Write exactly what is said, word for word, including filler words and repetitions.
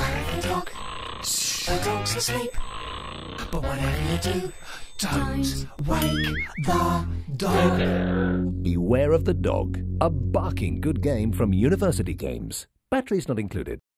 Beware of the dog. The dog's asleep. But whatever you do, don't wake the dog. Beware of the Dog, a barking good game from University Games. Batteries not included.